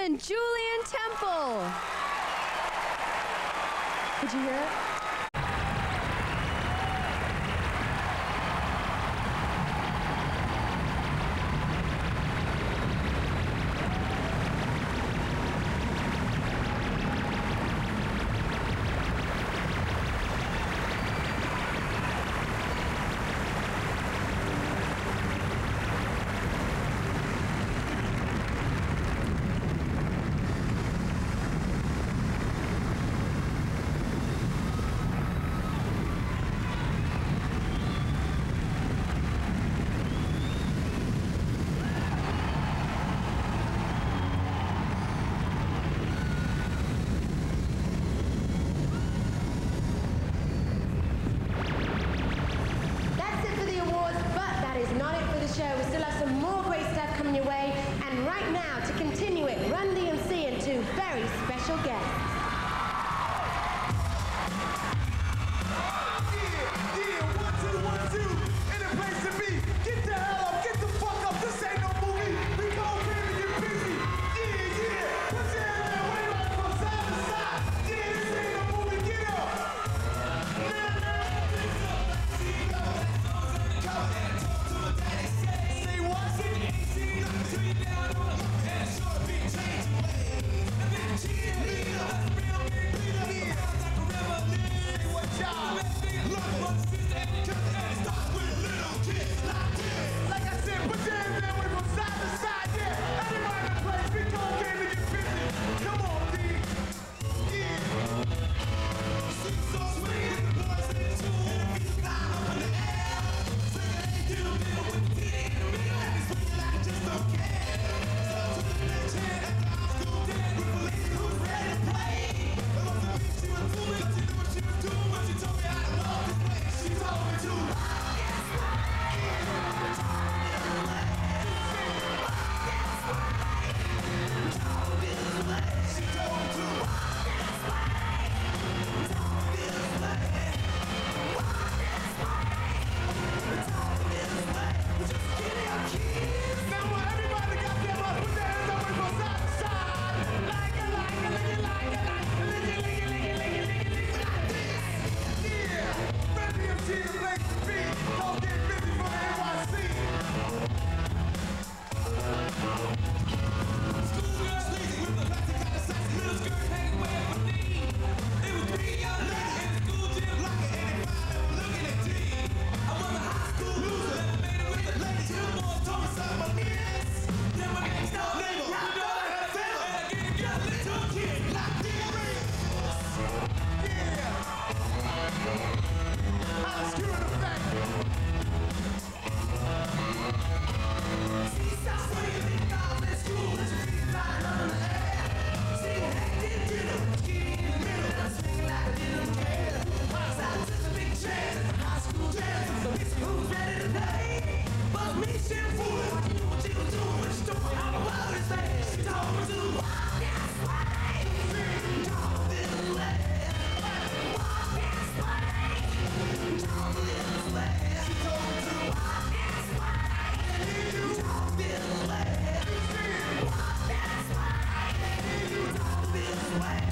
and Julian Temple. Did you hear it? We still have some more great stuff coming your way, and right now, to continue it, run DMC and two very special guests. Yeah, 1, 2, 1, 2, in a place to be. Get the hell up, get the fuck up. This ain't no movie. We go crazy, get busy. Yeah, yeah. Put your hands there, wave up from side to side. Yeah, this ain't no movie. Get up. Say what? Like I said, put your hands there, wave from side to side. Yeah, everybody in the place. We go crazy, get busy. Come on, D. Yeah. She's so sweet, the boys in the tune. Fly up in the air. Sing it, ain't get a middle with the kid in the middle. And we swing it like I just don't care. Start to the next hand at the high school dance with a lady who's ready to play. It wasn't me she was fooling, but she knew what she was doing when she told me how to walk this way. She told me to walk this way. She told me to walk this way. Talk this way. Walk this way. Talk this way. Just get your keys. Now everybody got their mouth. Put their hands up and go side to side. Like it, like it, lick it, like it, like it, lick it, lick it, lick it, lick it, lick it, lick it, like this. Yeah. Ready to see the place to be. Don't get busy for the NYC. Schoolgirl sleazy with the plastic kind of sassy little skirt hanging way up her knee. It was 3 young ladies in the school gym blocking 85 that were looking at D. I was a high school loser, never made it with the ladies. Two boys told me something about this. Then my next door neighbor, you know I had a favor. And I gave you a little kid like this. Yeah. I'm screwing the fact. See, stop swinging big balls in school. Let your feet flying up in the air. See, hectic dinner, skinny in the middle. I'm swinging like I didn't care. Outside took a big chance at the high school dance. So bitch, who's ready to play? But me, she was fooling. What you knew what she was doing when she told me how the world is made. She told me to walk this way. Talk this way. Walk this way. Talk this way. She told me to walk this way. Talk this way. Walk this way. Talk this way.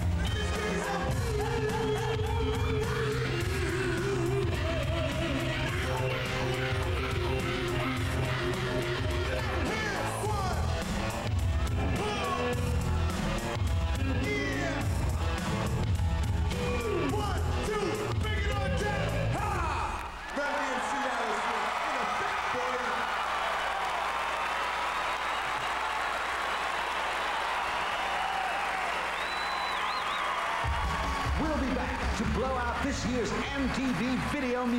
We'll be back to blow out this year's MTV Video Music